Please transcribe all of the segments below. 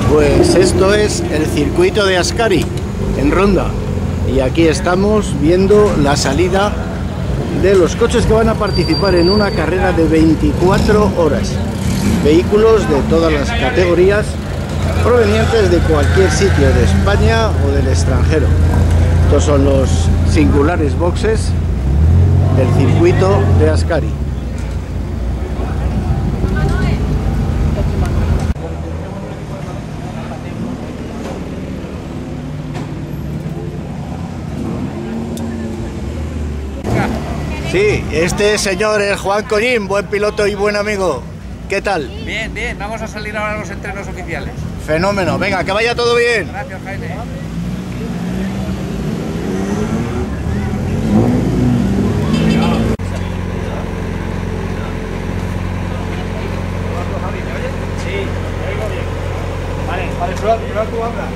Pues esto es el circuito de Ascari, en Ronda. Y aquí estamos viendo la salida de los coches que van a participar en una carrera de 24 horas. Vehículos de todas las categorías, provenientes de cualquier sitio de España o del extranjero. Estos son los singulares boxes del circuito de Ascari. Sí, este señor es Juan Collín, buen piloto y buen amigo. ¿Qué tal? Bien, bien, vamos a salir ahora a los entrenos oficiales. Fenómeno, venga, que vaya todo bien. Gracias, Jaime. Sí, oigo bien. Vale, prueba tú habla.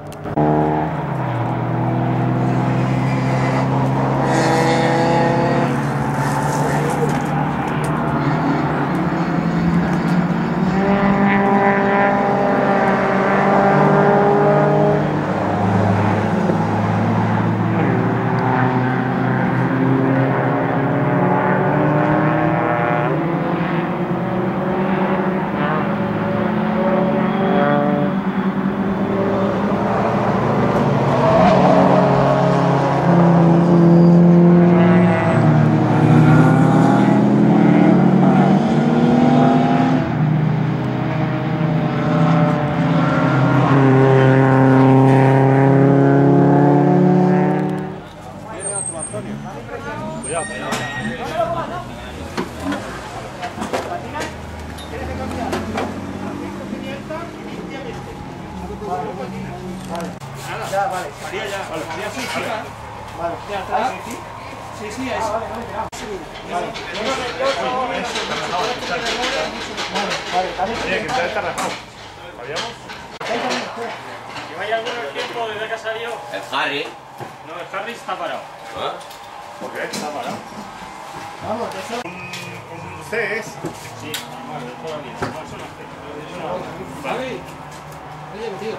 ¿Lleváis algún tiempo desde que ha salido? El Harry. No, el Harry está parado. ¿Ah? ¿Por qué? Está parado. Vamos, eso. ¿Con ustedes? Sí, vale, de toda la vida. No, eso no es. Vale. Oye, tío.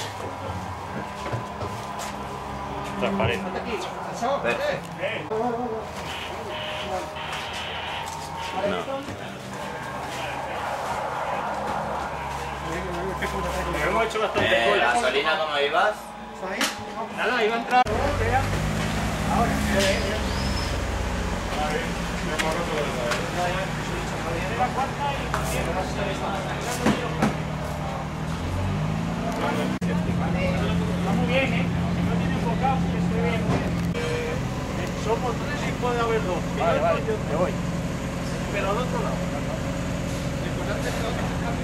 Transparente. Hemos hecho bastante cola. ¿Gasolina cómo ibas? Nada, iba a entrar. Ahora. Está muy bien, ¿eh? No tiene enfocado, que se ve bien. Somos tres y puede haber dos. Vale, vale, me voy. Pero al otro lado. Lo importante es que se cambie.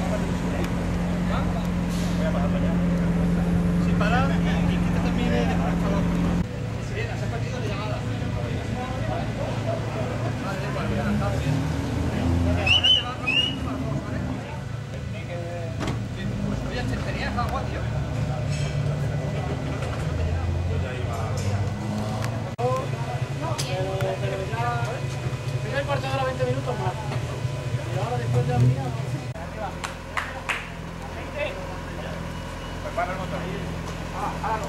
Voy a pasar para allá. Sin parar y que te termine de calor. Sirena, se ha perdido de llamada. Vale, da igual, ya está bien. Ahora te vas rápidamente para todos, ¿vale? Pues oye, tenías agua, tío. El cuarto de hora, 20 minutos más. Y ahora después de la mía. Pues para el motor. Páralo.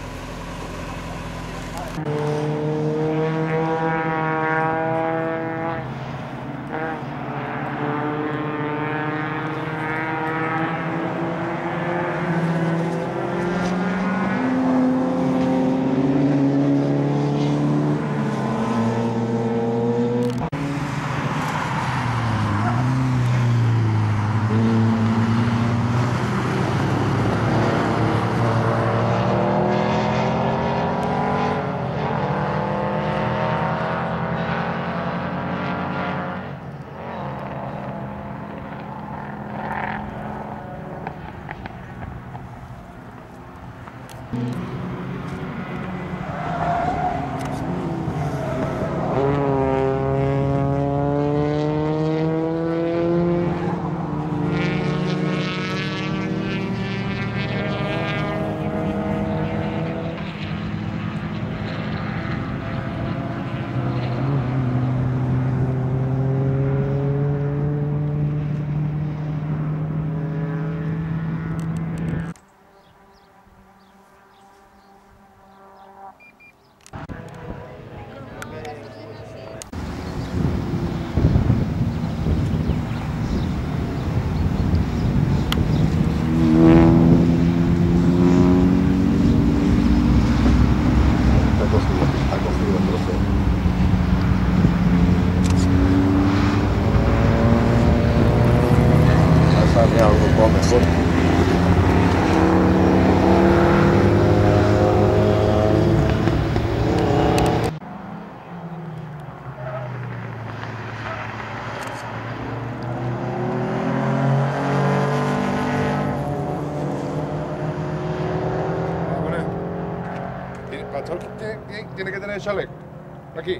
Pastor tiene que tener chaleco. Aquí.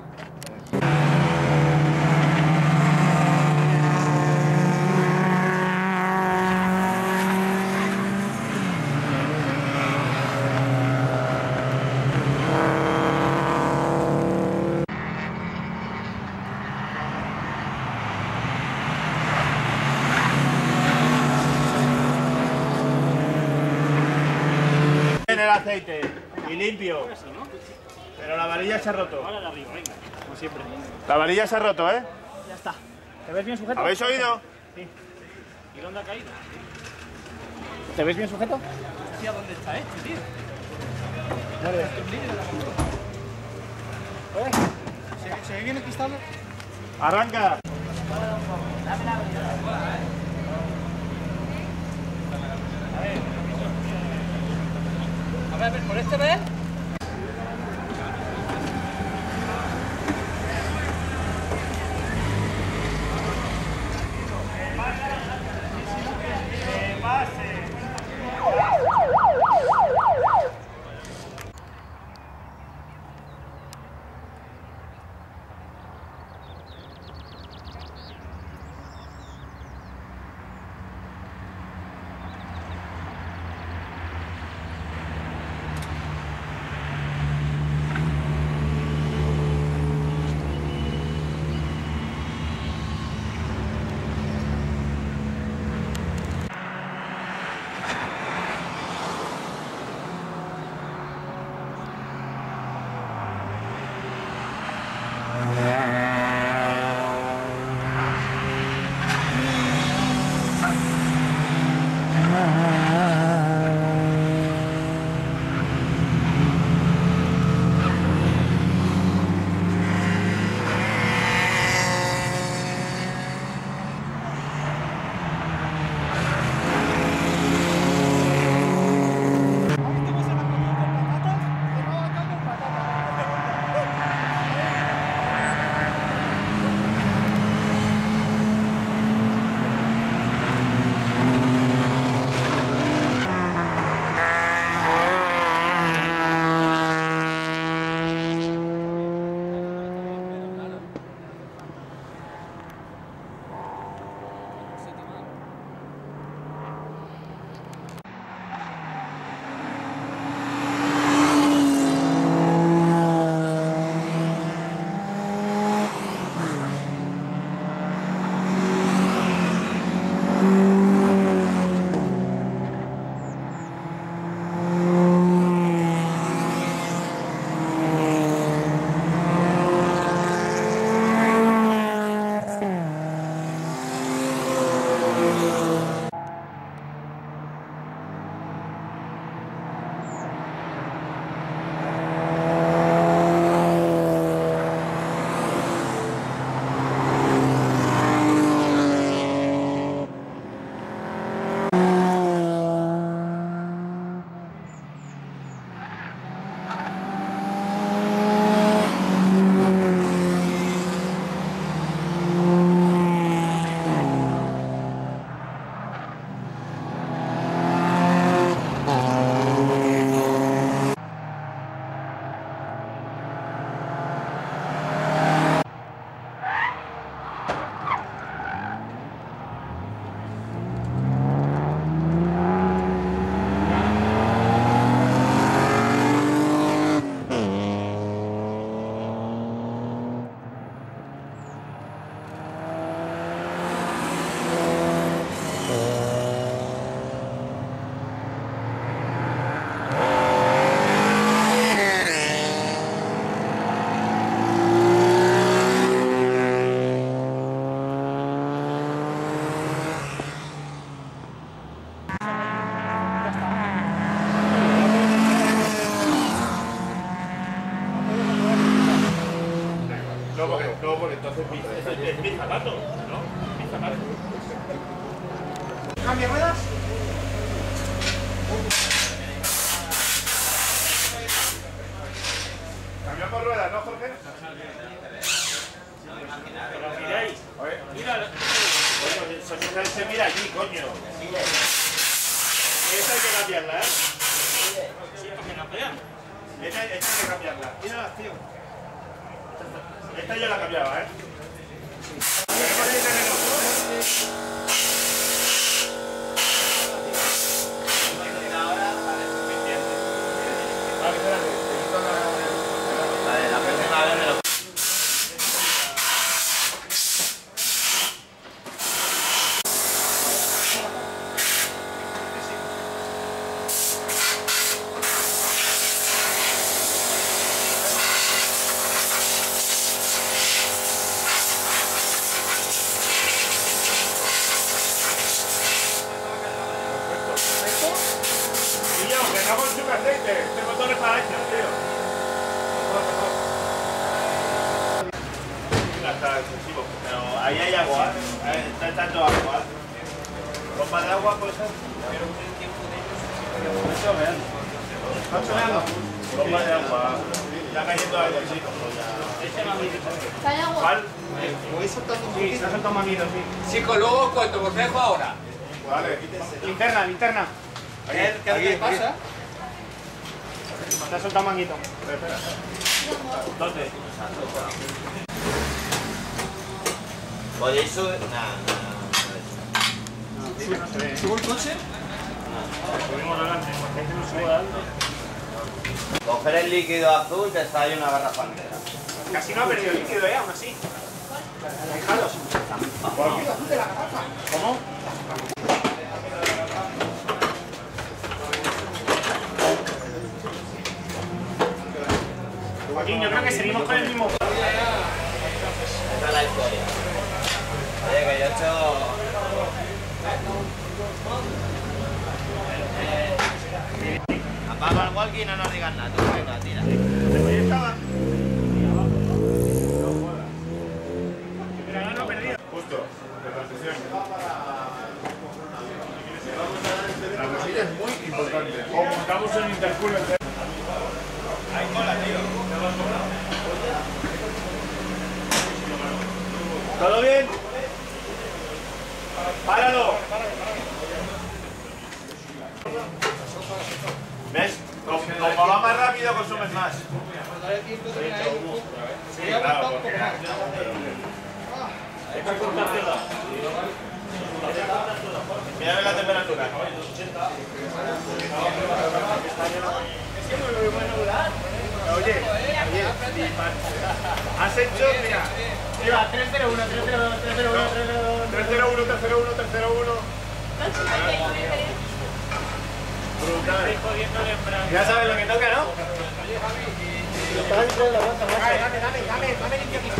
el aceite y limpio. Pero la varilla se ha roto. Ahora de arriba, venga, como siempre. La varilla se ha roto, ¿eh? Ya está. ¿Te ves bien sujeto? ¿Habéis oído? Sí. ¿Y dónde ha caído? ¿Te ves bien sujeto? Hostia, ¿dónde está este, tío? ¿Se ve bien el cristal? ¡Arranca! A ver, ¿por este ves? No, porque entonces es mi zapato, ¿no? Mi zapato. ¿Cambia ruedas? Cambiamos ruedas, ¿no, Jorge? Pero miráis. Mira, coño, se mira allí, coño. Esta hay que cambiarla, ¿eh? Sí, ¿para qué cambian? Esta hay que cambiarla. Mírala, tío. Esta ya la cambiaba, ¿eh? Vale, la próxima vez me lo... agua. Está tanto agua. Bomba de agua, pues. ¿Está chorreando? Bomba de agua. Está cayendo algo, chicos. ¿Hay agua? ¿Cuál? Voy soltando un poquito. Sí, se ha soltado un manguito, sí. Chicos, luego cuento, os dejo ahora. Vale. Linterna, linterna. ¿Qué pasa? Se ha soltado un manguito. ¿Dónde? ¿Podéis subir? Nada. ¿Subo el coche? Subimos adelante, porque este no sube adelante. Coger el líquido azul, te sale una garrafa negra. Casi no ha perdido el líquido aún así. Fijaros. ¿Cómo? Joaquín, yo creo que seguimos con el mismo. Esa es la historia. Oye, que yo he hecho... Apaga el walkie y no nos digas nada. Tú, venga, tira. Ahí estaba. Pero no he perdido. Justo, de transición. La mesilla es muy importante. O montamos en intercooler. Ahí mola, tío. ¿Todo bien? ¡Páralo! ¿Ves? Como va más rápido, consumes más. Sí, claro, porque... Mira la temperatura. Oye, has hecho, mira, lleva 301, 301, 301, 301, 301, 301. Brutal. Ya sabes lo que toca, ¿no? Dame limpio aquí.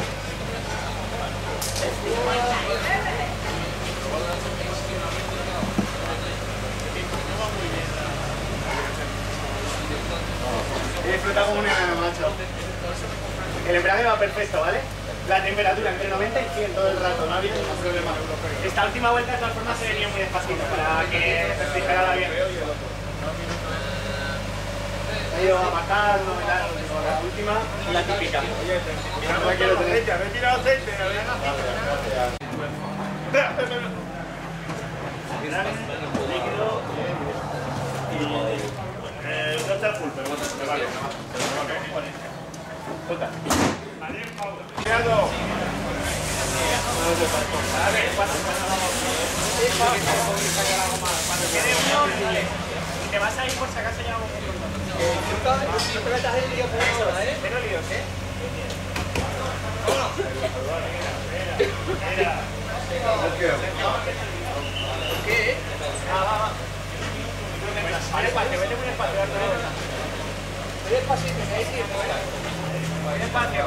He disfrutado como un enano, macho. El embrague va perfecto, ¿vale? La temperatura entre 90 y 100 todo el rato, no ha habido ningún problema. Esta última vuelta de todas formas se venía muy despacito para que refrigerara bien. Ha ido apartando, la última, la típica. Mira, no quiero tener. Retira aceite, líquido y... no está full, pero bueno, me vale. Jota. Cuidado. Cuando quede uno, y te vas a ir por si acaso ya vamos a ir. No te metas el lío por ahora, ¿eh? Cero líos, ¿eh? ¿Qué? Va. Vale, espacio, vete muy espacio. Voy despacito, que hay que ir. Muy despacio.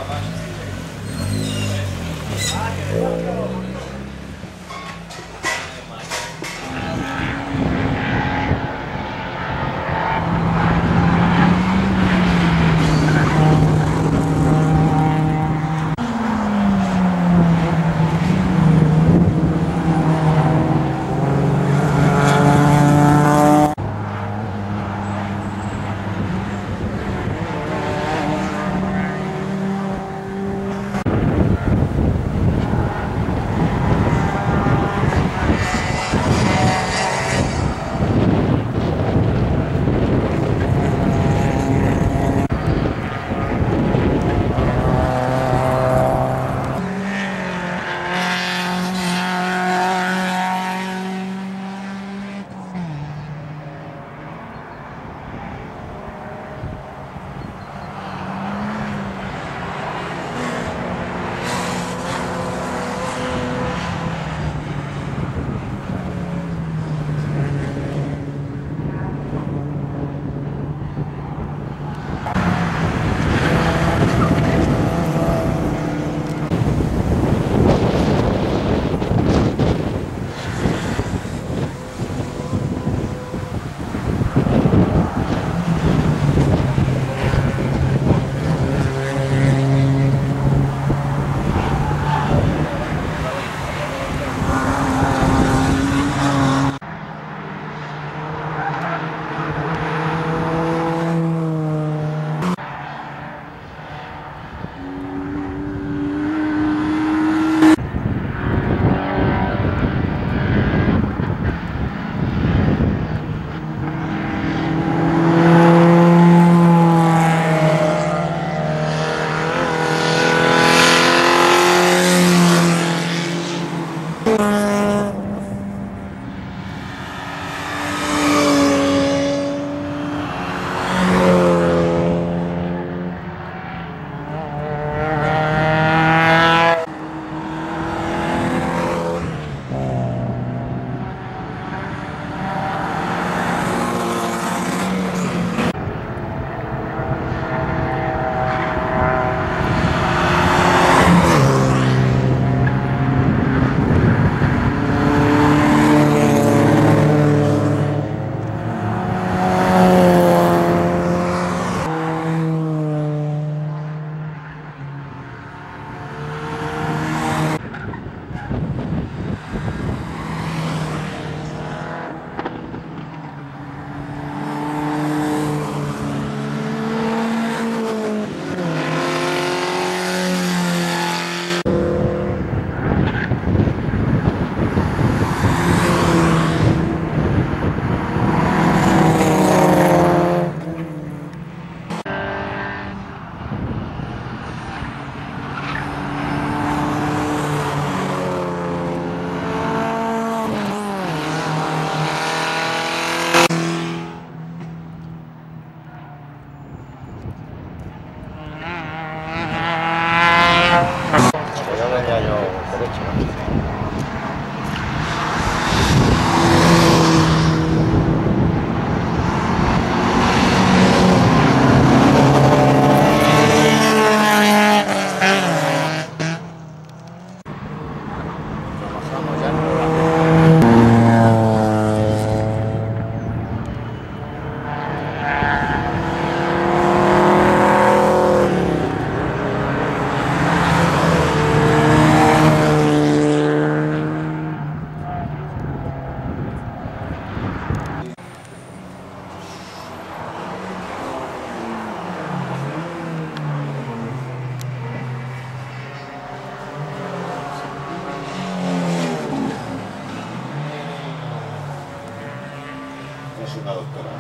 la doctora.